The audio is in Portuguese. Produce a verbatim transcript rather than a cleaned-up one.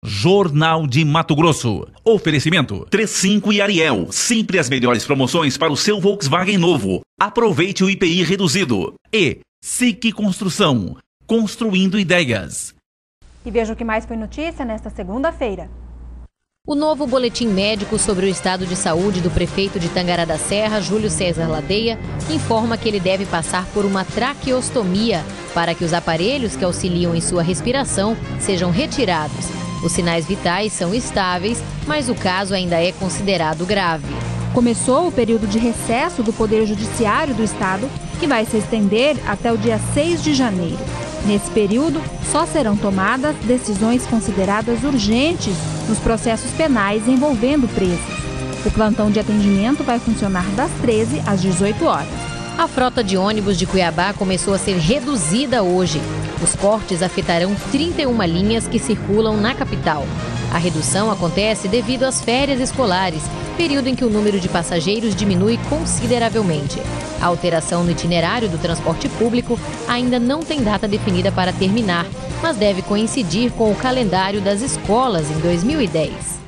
Jornal de Mato Grosso. Oferecimento três cinco e Ariel. Sempre as melhores promoções para o seu Volkswagen novo. Aproveite o I P I reduzido. E S I C Construção. Construindo ideias. E veja o que mais foi notícia nesta segunda-feira. O novo boletim médico sobre o estado de saúde do prefeito de Tangará da Serra, Júlio César Ladeia, informa que ele deve passar por uma traqueostomia para que os aparelhos que auxiliam em sua respiração sejam retirados. Os sinais vitais são estáveis, mas o caso ainda é considerado grave. Começou o período de recesso do Poder Judiciário do Estado, que vai se estender até o dia seis de janeiro. Nesse período, só serão tomadas decisões consideradas urgentes nos processos penais envolvendo presos. O plantão de atendimento vai funcionar das treze às dezoito horas. A frota de ônibus de Cuiabá começou a ser reduzida hoje. Os cortes afetarão trinta e uma linhas que circulam na capital. A redução acontece devido às férias escolares, período em que o número de passageiros diminui consideravelmente. A alteração no itinerário do transporte público ainda não tem data definida para terminar, mas deve coincidir com o calendário das escolas em dois mil e dez.